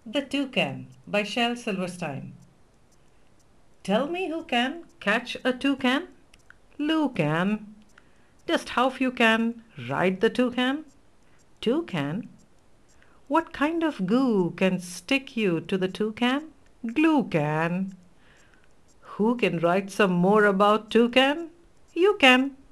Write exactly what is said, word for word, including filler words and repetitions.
The Toucan by Shel Silverstein. Tell me who can catch a toucan? Lou can. Just how few can ride the toucan? Toucan? What kind of goo can stick you to the toucan? Glue can. Who can write some more about toucan? You can.